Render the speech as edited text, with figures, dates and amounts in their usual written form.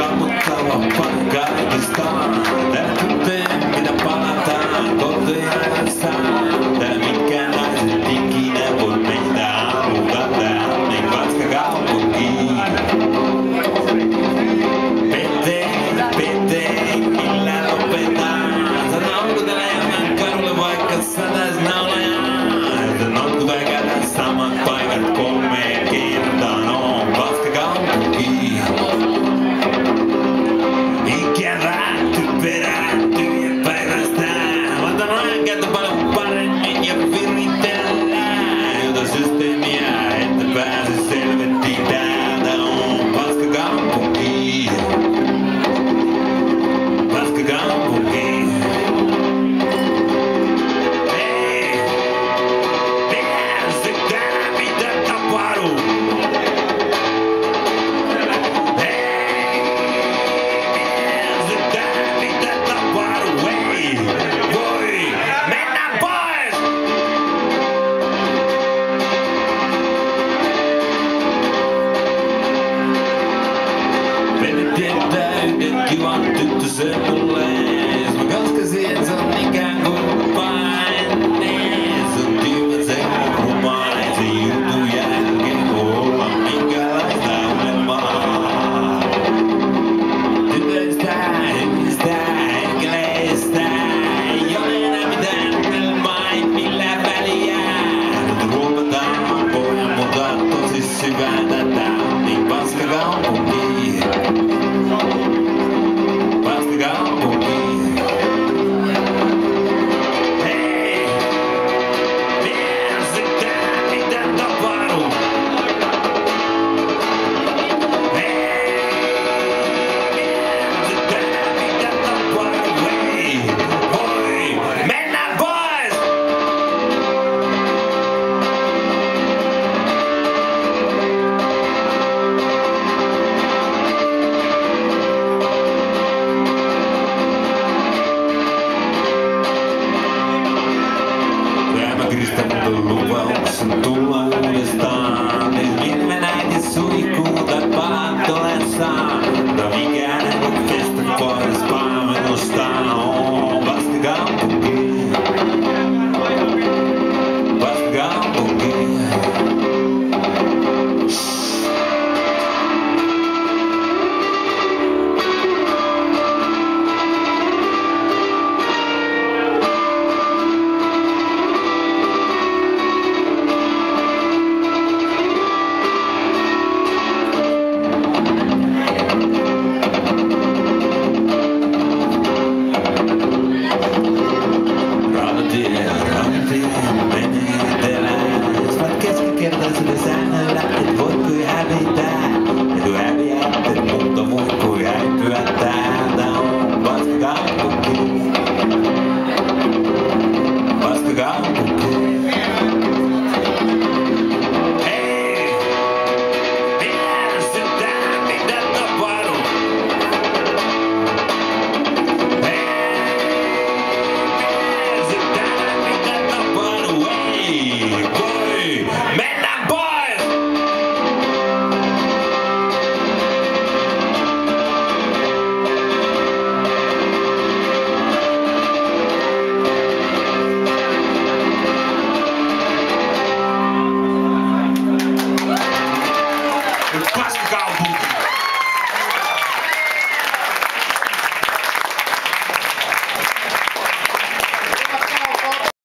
kammottava paikka kaikistaan. Tää tuntee, mitä palataan kotiajassaan. Tää mikään naiset ikinä voi meitä haluta. Tää on niin paska kaupunki. Pete, millä lopetaan. Sano, onko täällä enemmän kadulle vaikka satais naulajaa. Sanotko tää käydä samat paikat 3 kertaa. No, paska kaupunki. Ikävää, typerääntyy päivästään. Vanta rahankäyttö paljon paremmin ja viritellään. Jota systeemiä, että pääse selvettiin täältä. On paska kaupunki. Paska kaupunki. Hei, pääsetään mitä tapahtuu. Kivan tyttösen mullees, mä kaskasin, se on ikään kuin painees. Se on tyymän se rumainen, se jutun jälkeen voi olla minkälaista unelmaa. Tytöistä, hyvistä, enkeleistä, ei ole enää mitään unelmaa, ei millään väliä. Nyt ruopataan pojan, mutta tosi syvää tätä on niin paska kaupunki. Lupauksen tulla uudestaan. Niin mennäkin suihkuun tai palaan tulessaan. Mutta mikään ei voi kestä pois.